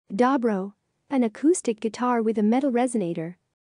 Dobro. An acoustic guitar with a metal resonator.